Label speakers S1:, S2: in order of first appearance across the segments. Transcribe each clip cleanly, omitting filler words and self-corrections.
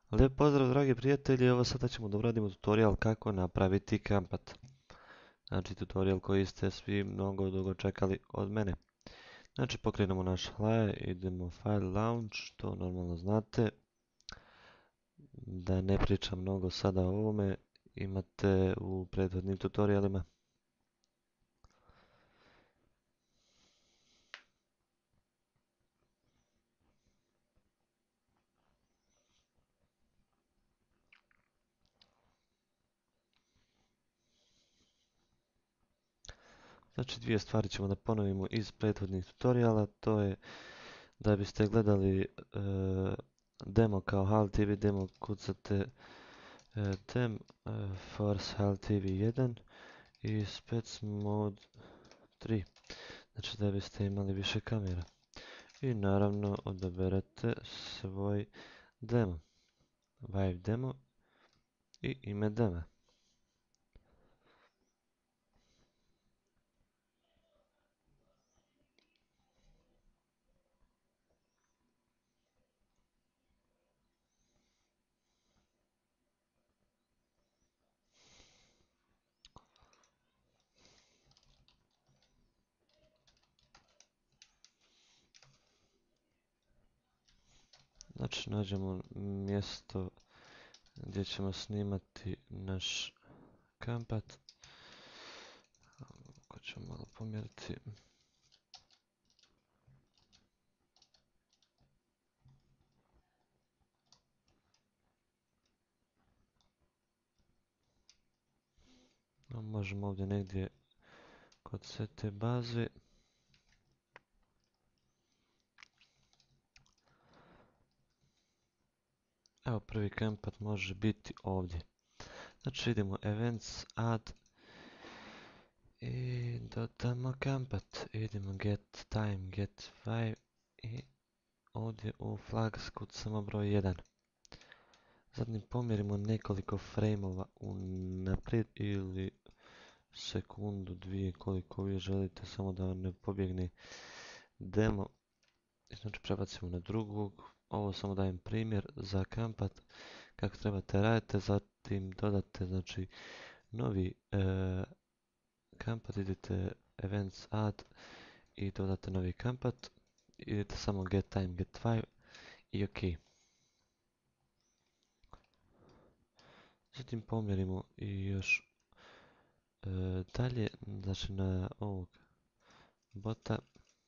S1: Lijep pozdrav dragi prijatelji, evo sada ćemo da uradimo tutorial kako napraviti kampat. Znači tutorial koji ste svi mnogo dugo čekali od mene. Znači pokrenemo naš Hlaje, idemo file launch, to normalno znate. Da ne pričam mnogo sada o ovome, imate u prethodnim tutorialima. Znači dvije stvari ćemo da ponovimo iz prethodnih tutoriala, to je da biste gledali demo kao HAL TV demo, kucate dem force HAL TV 1 i spec mode 3, znači da biste imali više kamera. I naravno odaberete svoj demo, Vive demo i ime dema. Znači nađemo mjesto gdje ćemo snimati naš kampat. Ako ćemo malo pomjeriti. Možemo ovdje negdje kod sve te baze. Evo prvi kampat može biti ovdje. Znači idemo events, add i dodamo kampat. Idemo get time, get 5 i ovdje u flags kucamo broj 1. Zatim pomjerimo nekoliko frameova unaprijed ili sekundu, dvije, koliko vi želite, samo da vam ne pobjegne demo. Znači prebacimo na drugog. Ovo samo dajem primjer za kampat kako trebate raditi. Zatim dodate znači novi kampat, idete events add i dodate novi kampat. Idete samo get time, get 5 i ok. Zatim pomjerimo i još dalje, znači na ovog bota.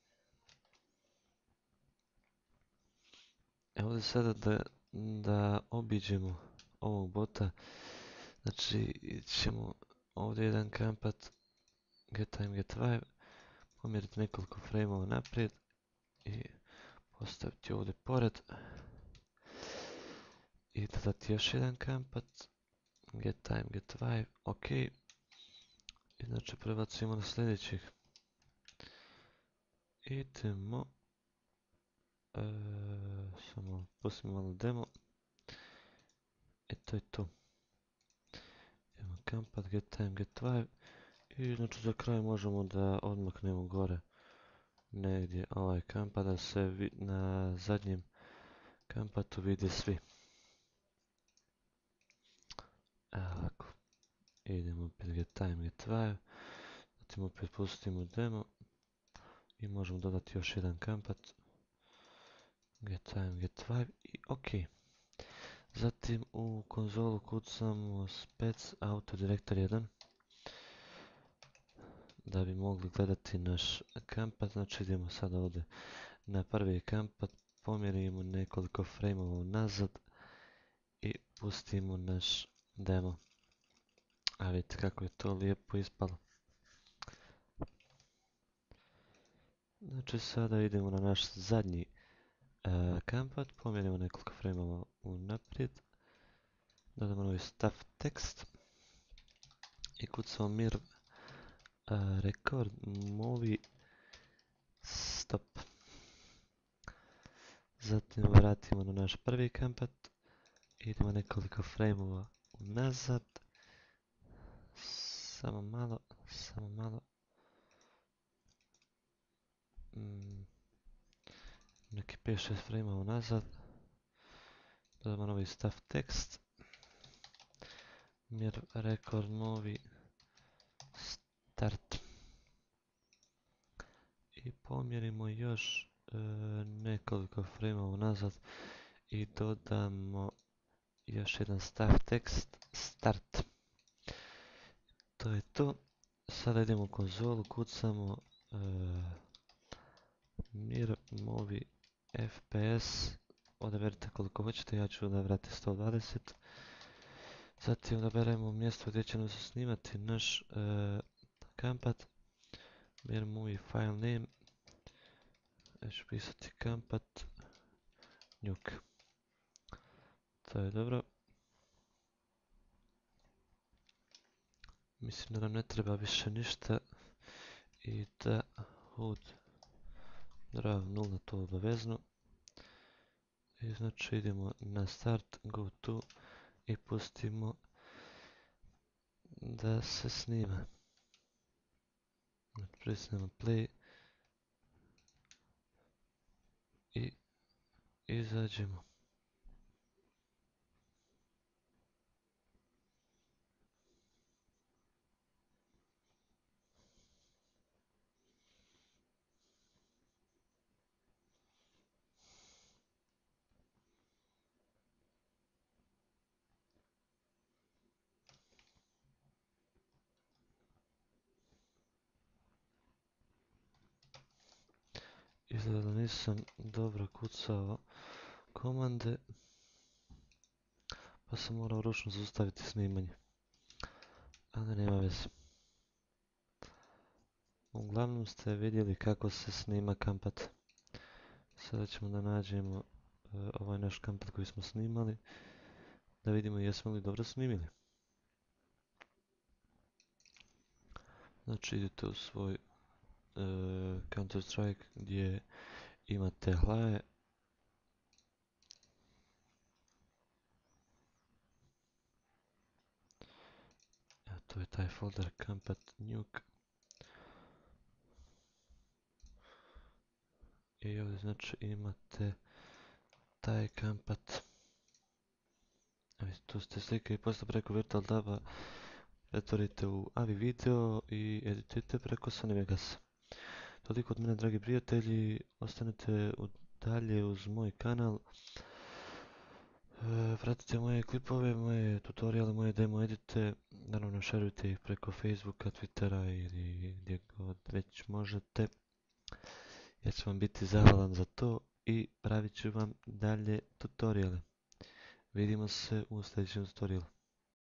S1: Evo ovdje sada da obiđemo ovog bota, znači ćemo ovdje jedan kampat, get time, get 5, pomjeriti nekoliko frameova naprijed i postaviti ovdje pored. I dodati još jedan kampat, get time, get 5, ok. I znači prebacimo na sljedećih. Idemo, samo pustimo malo demo. I to je to. Idemo kampat, get time, get 5. I znači za kraj možemo da odmaknemo gore negdje ovaj kampat, da se na zadnjem kampatu vide svi. Evo ovako. Idemo opet get time, get 5. Zatim opet pustimo demo. I možemo dodati još jedan kampat. Get time, get 5 i ok. Zatim u konzolu kucamo spec auto director 1. Da bi mogli gledati naš kampat, znači idemo sada ovdje na prvi kampat, pomjerimo nekoliko frameova nazad i pustimo naš demo. A vidite kako je to lijepo ispalo. Znači sada idemo na naš zadnji kampat, pomjerimo nekoliko frameova unaprijed, dodamo novi staff tekst i kucamo mir record movie stop. Zatim vratimo na naš prvi kampat, idemo nekoliko frameova unazad, samo malo, samo malo. Neki 5-6 frameova unazad. Dodamo novi stav tekst. Mir record novi start. I pomjerimo još nekoliko frameova nazad i dodamo još jedan stav tekst start. To je to. Sada idemo u konzolu, kucamo mir movi fps, odaberite koliko hoćete, ja ću odabrati 120. Zatim odaberemo mjesto gdje ćemo se snimati naš kampat. Mir movi file name, ja ću pisati kampat nuke. To je dobro. Mislim da nam ne treba više ništa i da HUD drav 0 na to obavezno. I znači idemo na start, go to i pustimo da se snima. Pritisnemo play i izađemo. Izgleda da nisam dobro kucao komande, pa sam morao ručno zaustaviti snimanje. Ali nema veze. Uglavnom ste vidjeli kako se snima kampat. Sada ćemo da nađemo ovaj naš kampat koji smo snimali, da vidimo jesmo li dobro snimili. Znači idete u svoj Counter Strike gdje imate hlaje. Evo, to je taj folder kampat nuke. I ovdje znači imate taj kampat. Evo, tu ste slike i posle preko Virtual Daba pretvorite u AVI video i editirate preko Sony Vegas. Toliko od mene, dragi prijatelji, ostanite dalje uz moj kanal. Pratite moje klipove, moje tutoriale, moje demo edite. Naravno, šerujte ih preko Facebooka, Twittera ili gdje god već možete. Ja ću vam biti zahvalan za to i pravit ću vam dalje tutoriale. Vidimo se u sljedećem tutorialu.